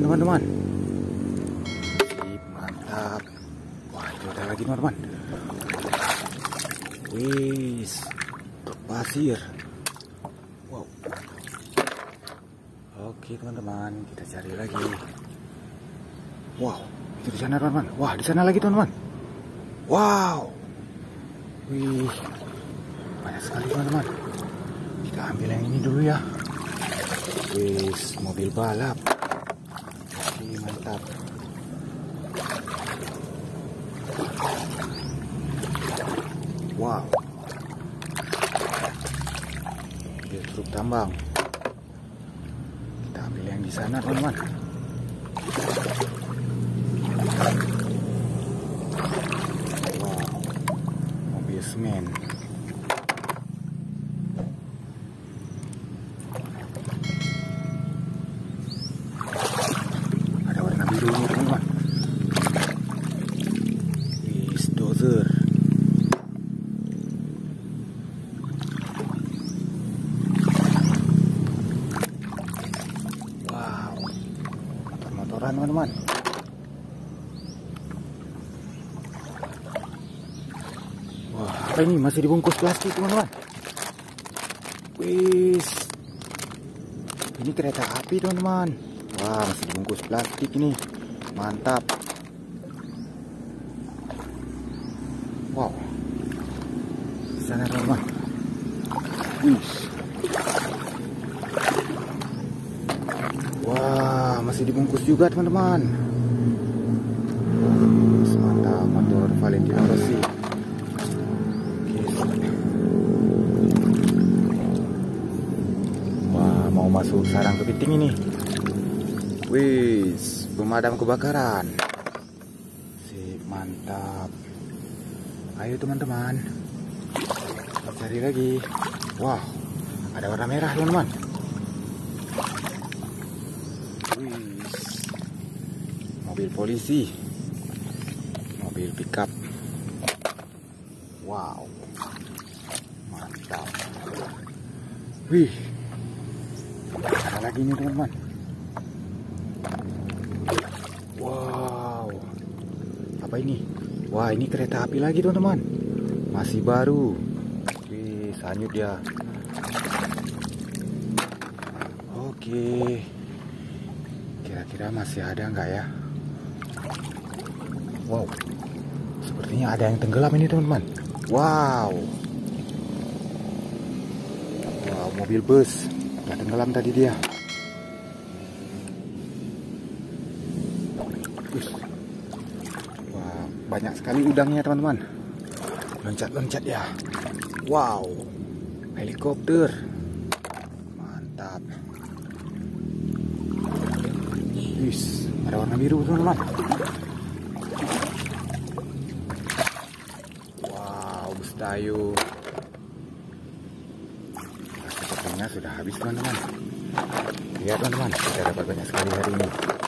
teman-teman. Sip, mantap. Wah, itu ada lagi teman-teman. Wis, truk pasir. Wow. Oke teman-teman, kita cari lagi. Wow, itu di sana teman-teman. Wah, di sana lagi teman-teman. Wow. Wih, banyak sekali teman-teman. Kita ambil yang ini dulu ya. Wis, mobil balap. Oke, mantap. Wow. Mobil truk tambang. Kita ambil yang di sana teman-teman. Wow. Mobil semen. Ada warna biru ini teman-teman. Wis, dozer. Wow. Motor-motoran teman-teman. Wah, apa ini? Masih dibungkus plastik teman-teman. Wis, ini kereta api teman-teman. Wah, masih dibungkus plastik ini. Mantap. Wow. Di sana teman-teman. Wis. Wah, masih dibungkus juga teman-teman. Mantap, motor Valentino Rossi. Wah, mau masuk sarang kepiting ini. Wis, pemadam kebakaran. Sip, mantap. Ayo teman-teman, cari lagi. Wah, ada warna merah teman-teman. Wis, mobil polisi, mobil pickup. Wow, mantap. Wih, ada lagi nih teman-teman. Wow, apa ini? Wah, ini kereta api lagi teman-teman. Masih baru. Wih, sanyut ya. Oke, kira-kira masih ada nggak ya? Wow, sepertinya ada yang tenggelam ini teman-teman. Wow. Wow, mobil bus. Udah tenggelam tadi dia. Wah, banyak sekali udangnya teman-teman. Loncat-loncat ya. Wow, helikopter. Mantap. Wis, ada warna biru teman-teman. Wow, bus tayo. Sepertinya sudah habis teman-teman. Lihat teman-teman, kita dapat banyak sekali hari ini.